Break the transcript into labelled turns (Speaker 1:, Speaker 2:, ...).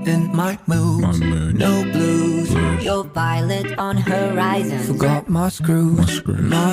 Speaker 1: in my mood. No blues.
Speaker 2: Your violet on horizon.
Speaker 1: Forgot my screws.